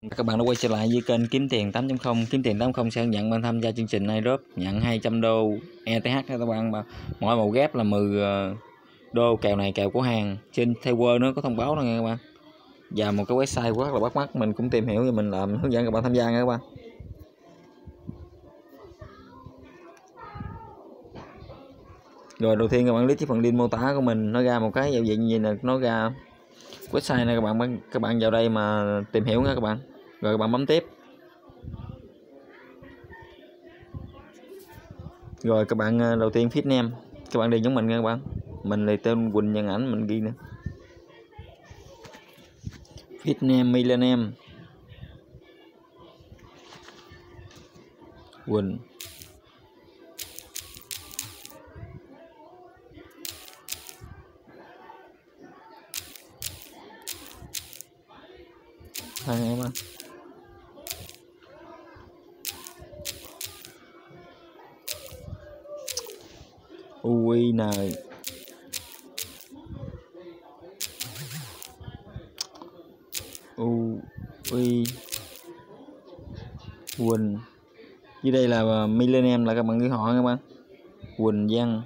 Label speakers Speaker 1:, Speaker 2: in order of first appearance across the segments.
Speaker 1: Các bạn đã quay trở lại với kênh Kiếm Tiền 8.0. Kiếm Tiền 8.0 sẽ hướng dẫn bạn tham gia chương trình airdrop nhận 200 đô ETH nha các bạn. Mỗi một ghép là 10 đô, kèo này kèo của hàng trên Thayward nó có thông báo nữa nha các bạn. Và một cái website rất là bắt mắt, mình cũng tìm hiểu và mình làm hướng dẫn các bạn tham gia nha các bạn. Rồi đầu tiên các bạn click cái phần link mô tả của mình, nó ra một cái giao diện như này, nó ra website này các bạn vào đây mà tìm hiểu nha các bạn. Rồi các bạn bấm tiếp. Rồi các bạn đầu tiên feed name, các bạn điền giống mình nha các bạn. Mình là tên Quỳnh Nhân Ảnh, mình ghi nè. Feed name Millennium Quỳnh. Thằng em á. UIN UI Quỳnh. Dưới đây là Millennium, là các bạn ghi họ các bạn. Quỳnh Văn.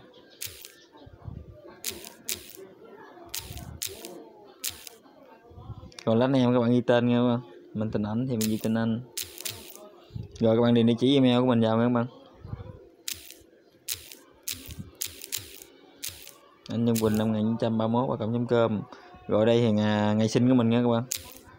Speaker 1: Còn last name các bạn ghi tên nha các bạn. Mình tên Ảnh thì mình ghi tên Anh. Rồi các bạn điền địa chỉ email của mình vào nha các bạn. Anh Nhân Quỳnh năm 1931 @com. Rồi đây thì ngày sinh của mình nha các bạn.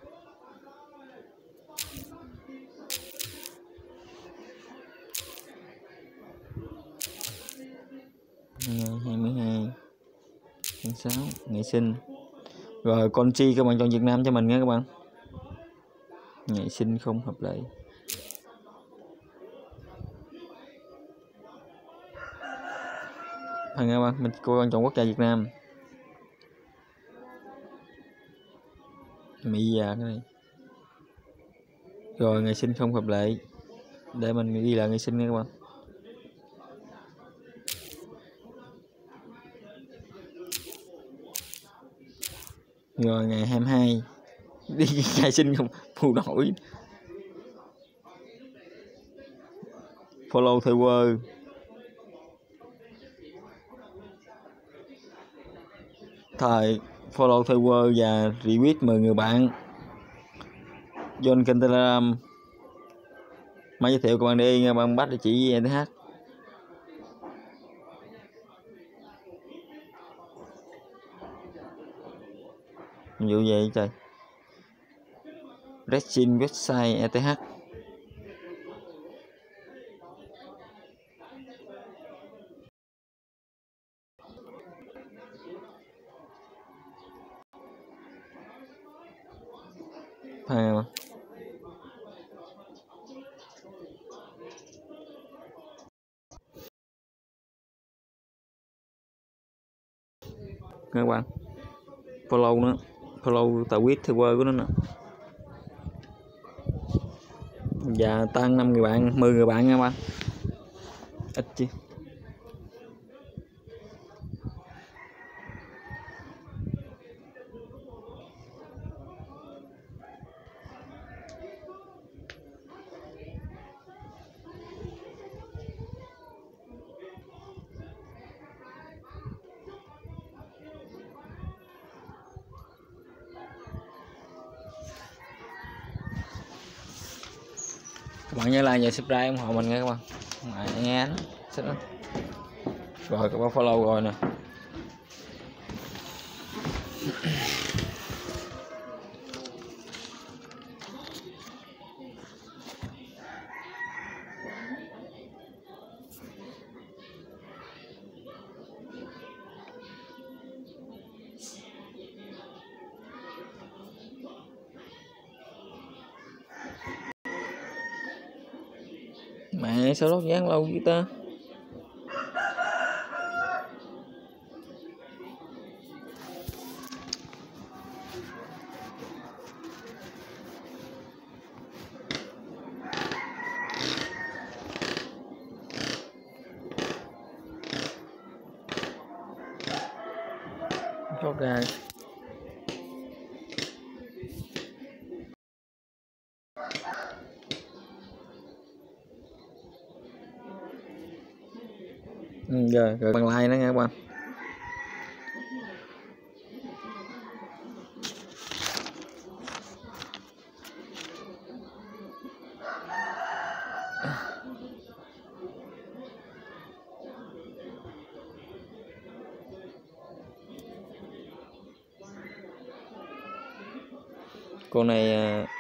Speaker 1: Ngày 22 tháng 6 ngày sinh. Rồi con chi các bạn chọn Việt Nam cho mình nha các bạn. Ngày sinh không hợp lệ. Các bạn, mình cô chọn quốc gia Việt Nam. Mỹ già cái này. Rồi ngày sinh không hợp lệ, để mình ghi lại ngày sinh nha các bạn. Rồi ngày 22 đi ngày sinh không phù nổi. Follow Thayward. Thời follow Thayward và retweet 10 người bạn. Join kênh Telegram. Máy giới thiệu các bạn đi nha bạn, bắt địa chỉ ETH. Ví dụ vậy trời. Regin website ETH. Các bạn follow nó, follow tờ tweet Thayward của nó nè. Và tăng 5 người bạn, 10 người bạn nha các bạn. Ít chứ. Các bạn nhớ like và subscribe ủng hộ mình nha các bạn. Nghe nó xích đó. Rồi các bạn follow rồi nè. Mẹ sao lót dán lâu vậy ta? Thoát ra. Rồi bằng like nó nha các bạn. Cô này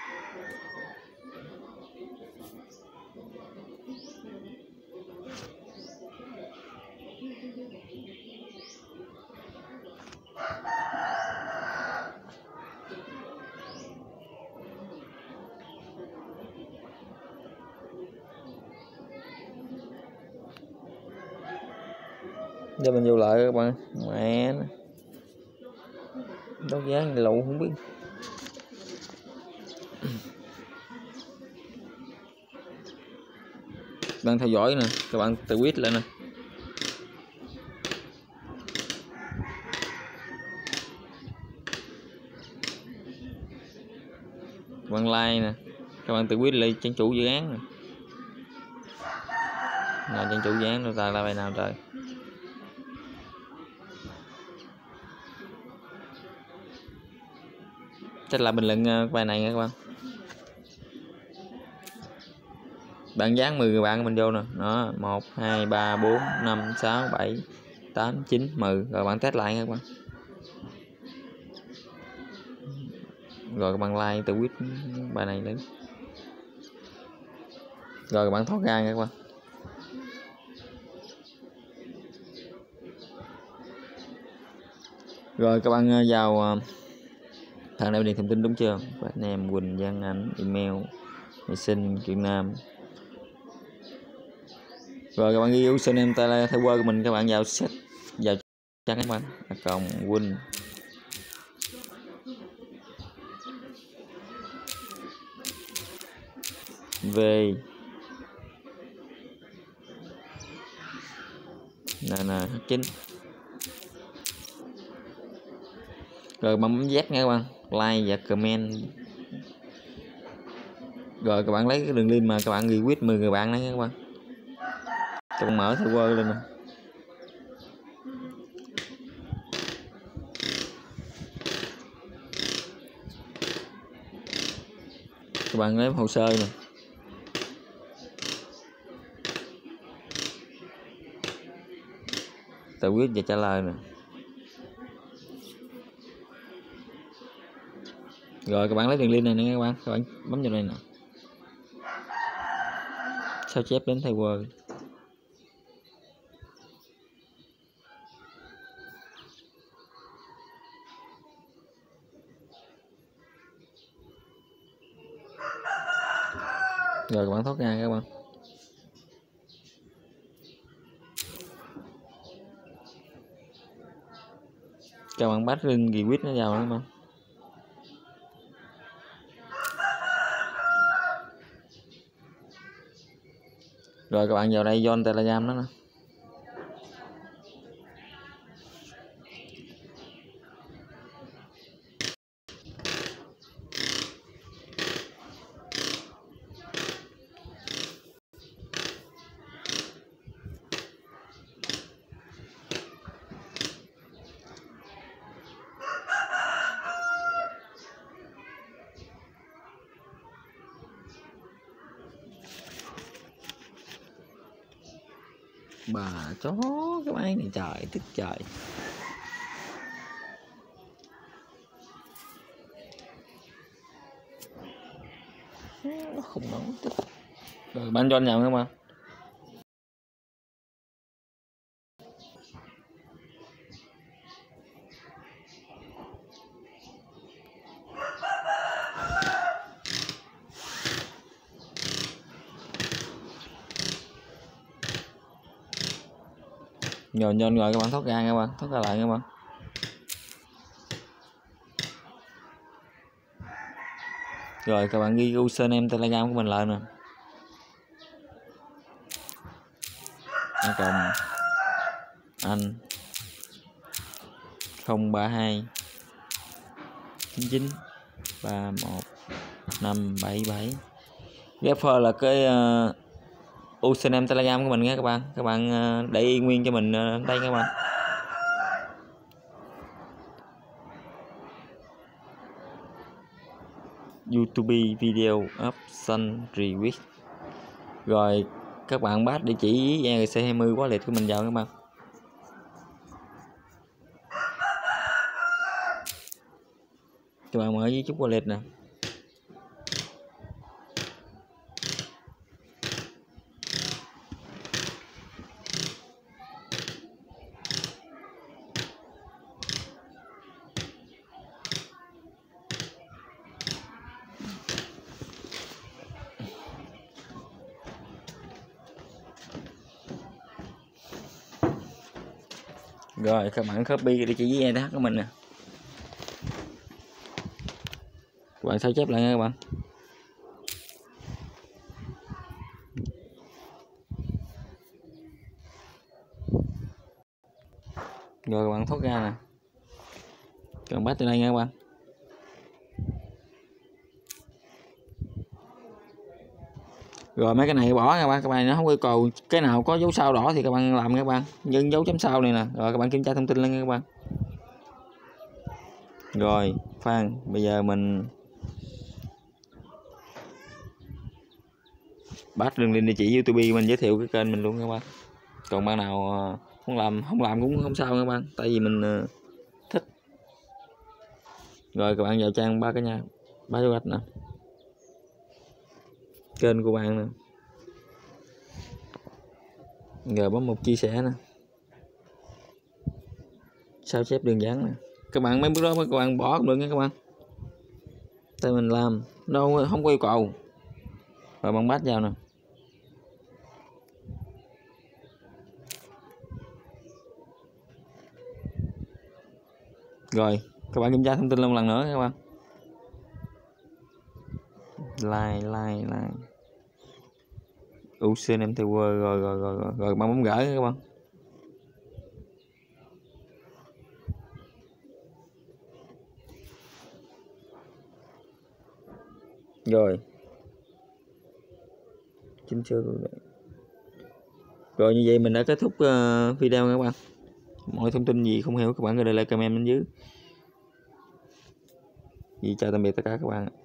Speaker 1: giờ mình vô lại các bạn. Mẹ nó đấu giá lụ không biết. Đang theo dõi nè các bạn, tự quyết lại nè. Các bạn like nè, các bạn tự quyết lại trang chủ dự án nè. Nào trang chủ dự án đâu ta, là bài nào trời. Chắc là bình luận bài này nha các bạn. Bạn dán 10 người bạn mình vô nè. Đó, 1 2 3 4 5 6 7 8 9 10. Rồi bạn test lại nha các bạn. Rồi các bạn like tự quyết bài này lên. Rồi các bạn thoát ra nha các bạn. Rồi các bạn vào thằng này điền thông tin đúng chưa? Bạn em Quỳnh Giang Anh, email, vệ sinh Việt Nam. Rồi các bạn ghi username theo word của mình, các bạn vào set vào chắc các bạn cộng Quỳnh về nè H9. Rồi bấm Z nha các bạn, like và comment. Rồi các bạn lấy cái đường link mà các bạn ghi quyết 10 người bạn đấy nha các bạn. Các bạn mở theo word lên nè. Các bạn lấy hồ sơ nè. Tự quyết và trả lời nè. Rồi các bạn lấy đường link này nè các bạn bấm vào đây nè. Sao chép đến theo word. Rồi các bạn thoát ra các bạn. Các bạn bắt link ghi quyết nó vào các bạn. Rồi các bạn vào đây join Telegram đó nè. Bà chó cái máy này trời, tức trời. Nó không nóng tức. Rồi bạn join nhau các bạn. Rồi join rồi các bạn thoát ra các bạn, thoát ra lại các bạn. Rồi các bạn ghi username Telegram của mình lại nè. Cộng anh 032 99 31 577. Refer là cái username Telegram của mình nha các bạn. Các bạn để ý nguyên cho mình đây các bạn. YouTube video option request. Rồi các bạn pass địa chỉ ERC20 wallet của mình vào các bạn. Các bạn mở với chút wallet nè. Rồi các bạn copy địa chỉ ETH của mình nè. Các bạn sao chép lại nha các bạn. Rồi các bạn thoát ra nè. Các bạn bắt từ đây nha các bạn. Rồi mấy cái này bỏ các bạn nó không yêu cầu cái nào có dấu sao đỏ thì các bạn làm các bạn, nhưng dấu chấm sao này nè. Rồi các bạn kiểm tra thông tin lên nha các bạn. Rồi khoan, bây giờ mình bắt đường link địa chỉ YouTube mình giới thiệu cái kênh mình luôn các bạn. Còn bạn nào không làm cũng không sao các bạn, tại vì mình thích. Rồi các bạn vào trang ba dấu gạch nè, kênh của bạn nè, rồi bấm một chia sẻ nè, sao chép đơn giản nè. Các bạn mấy bước đó các bạn bỏ cũng được nha các bạn, tại mình làm đâu không có yêu cầu. Rồi bạn bắt vào nè. Rồi các bạn kiểm tra thông tin luôn lần nữa các bạn. Like username tower. Rồi bạn bấm gửi các bạn. Rồi chính chưa. Rồi như vậy mình đã kết thúc video các bạn. Mọi thông tin gì không hiểu các bạn có để lại comment bên dưới. Chào tạm biệt tất cả các bạn.